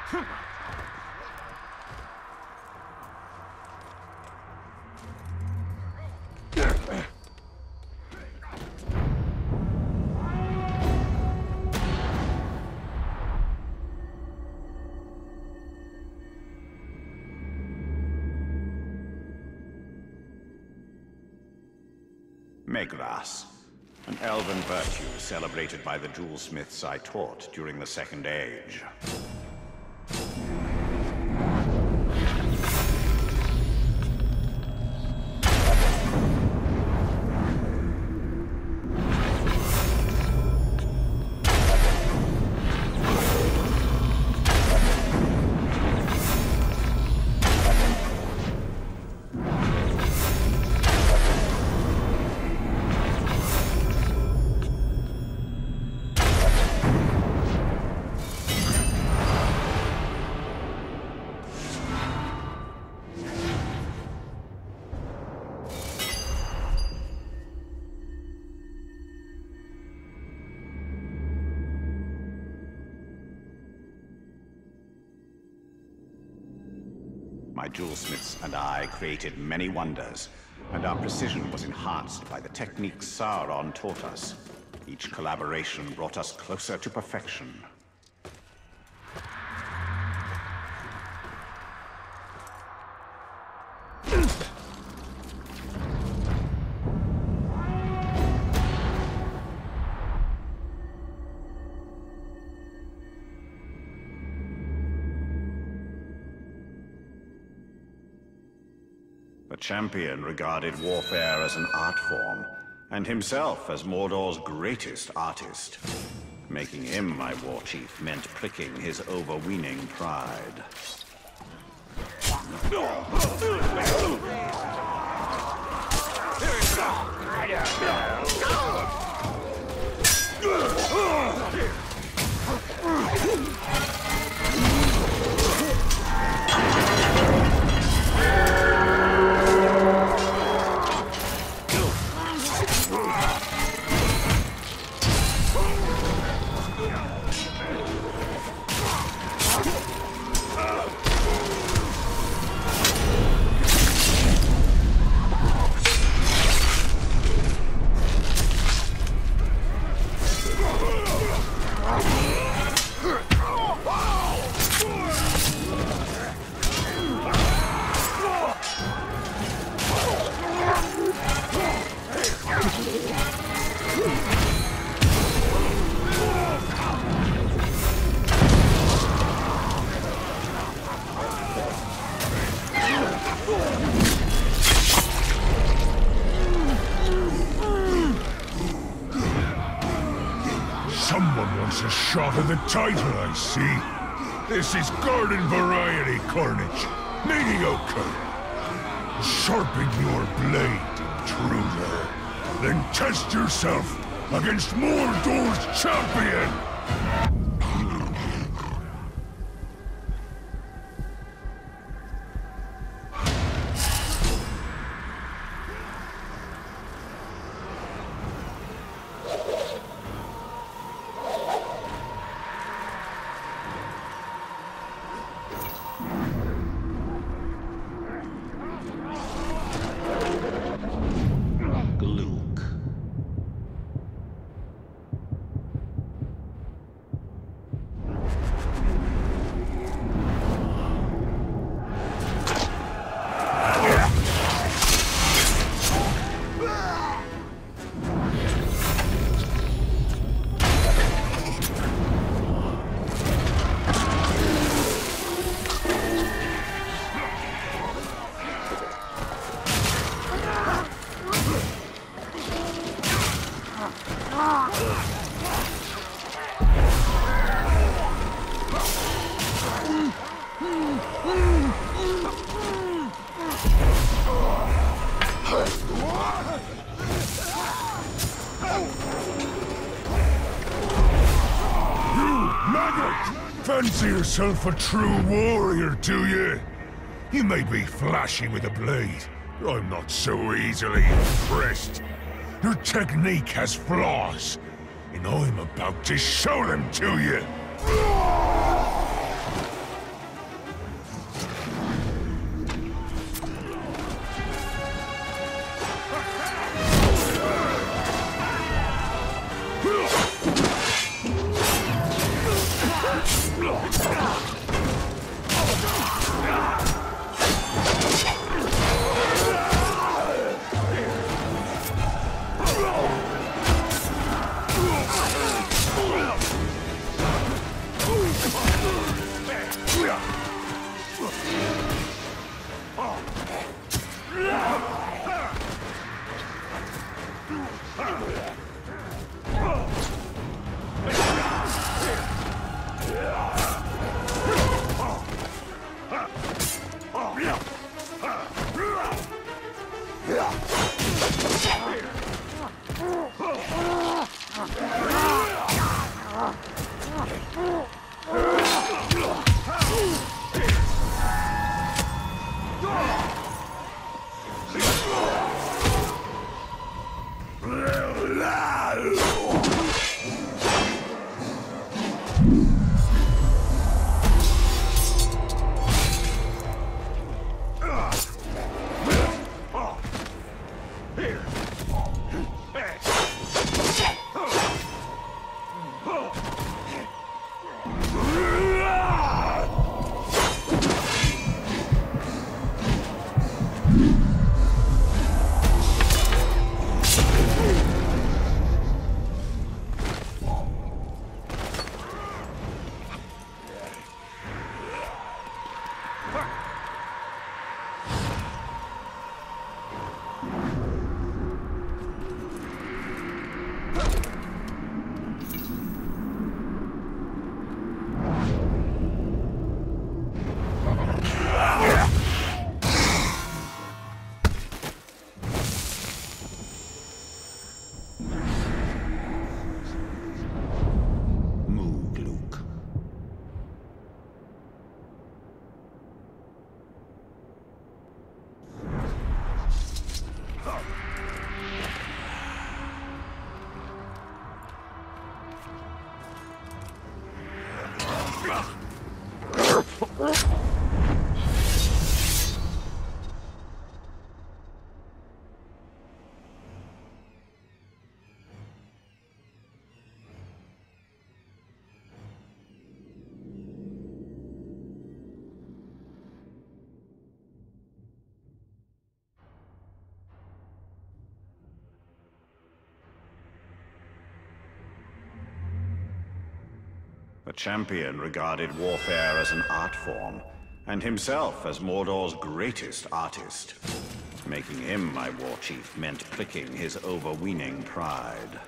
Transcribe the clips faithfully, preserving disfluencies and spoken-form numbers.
Megras, an elven virtue celebrated by the jewelsmiths I taught during the Second Age. My jewelsmiths and I created many wonders, and our precision was enhanced by the techniques Sauron taught us. Each collaboration brought us closer to perfection. The champion regarded warfare as an art form, and himself as Mordor's greatest artist. Making him my war chief meant pricking his overweening pride. Someone wants a shot of the title, I see. This is garden variety carnage. Mediocre. Sharpen your blade, intruder. Then test yourself against Mordor's champion! Fancy yourself a true warrior, do you? You may be flashy with a blade, but I'm not so easily impressed. Your technique has flaws, and I'm about to show them to you! The champion regarded warfare as an art form, and himself as Mordor's greatest artist. Making him my war chief meant pricking his overweening pride.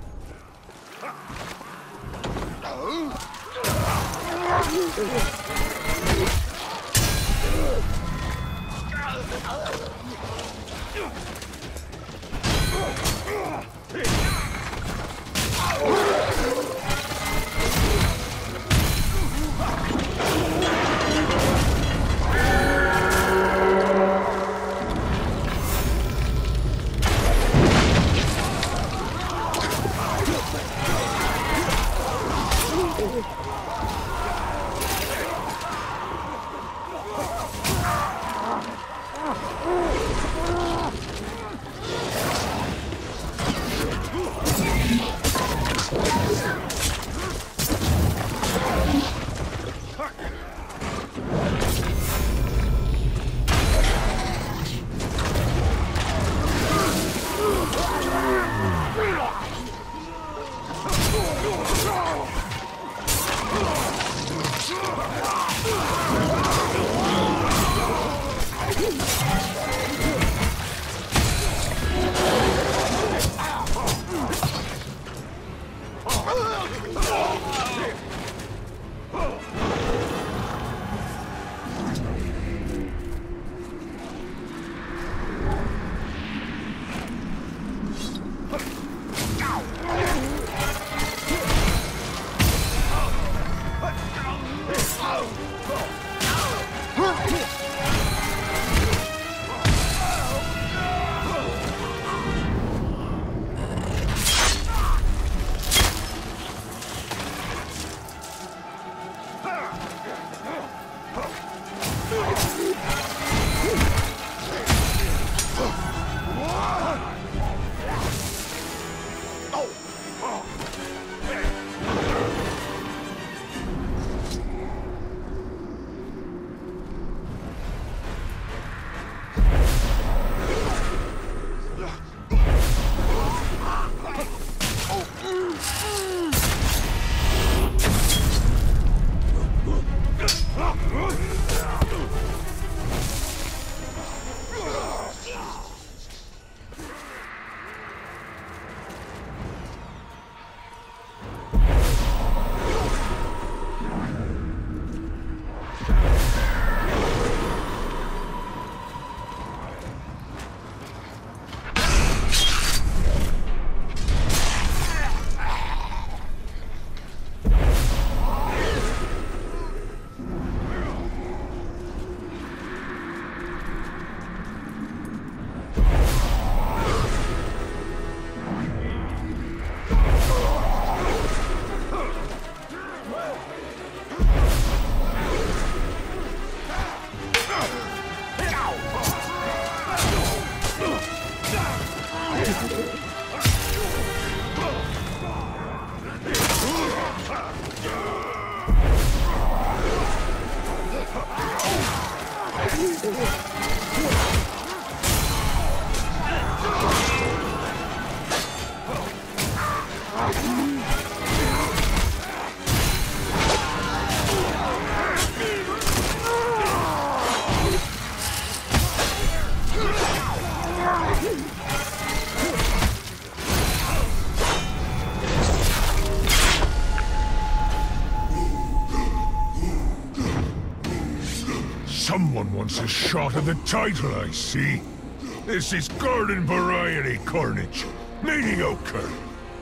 Someone wants a shot at the title, I see. This is garden variety carnage. Mediocre.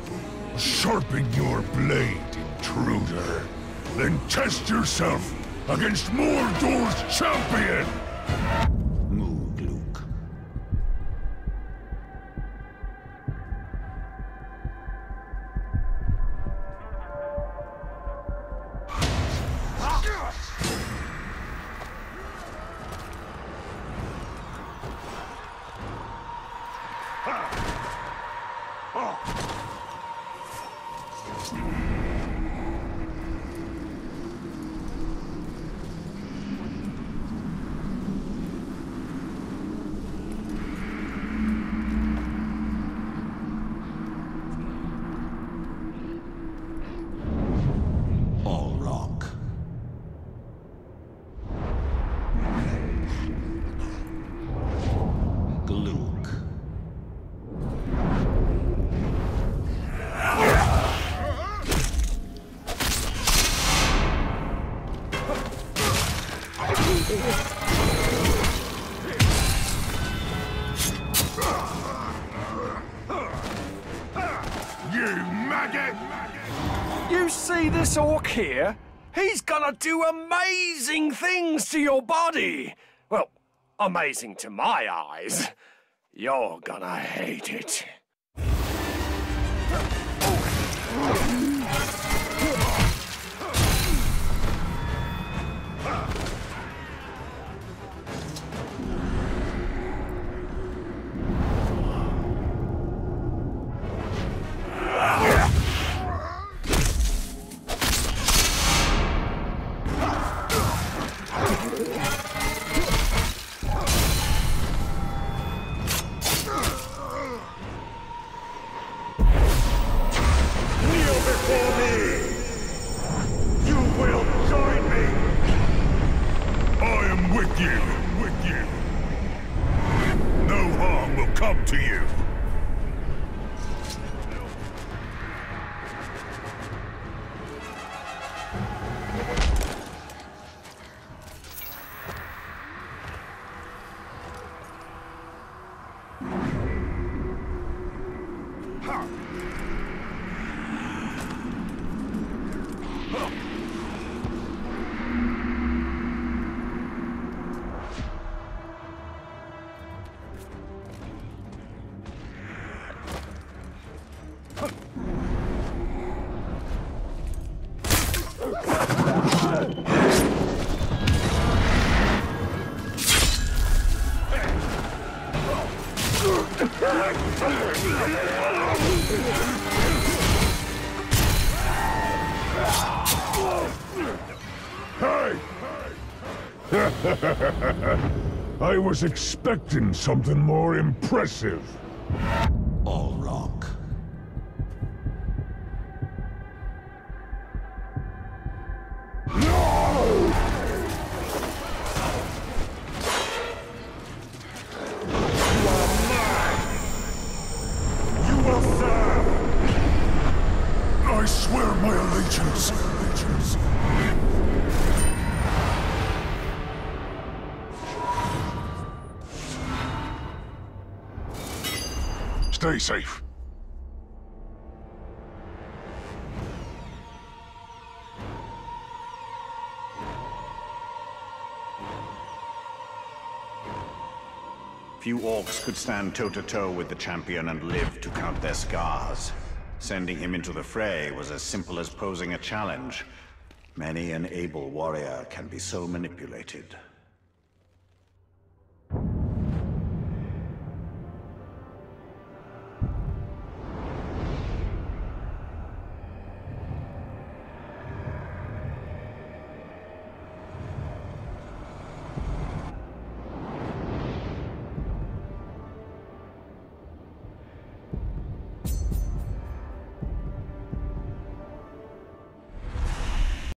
Sharpen your blade, intruder. Then test yourself against Mordor's champion! Mood, Luke. You see this orc here? He's gonna do amazing things to your body. Well, amazing to my eyes. You're gonna hate it. I was expecting something more impressive. All wrong. I swear my allegiance. allegiance. Stay safe. Few orcs could stand toe-to-toe with the champion and live to count their scars. Sending him into the fray was as simple as posing a challenge. Many an able warrior can be so manipulated.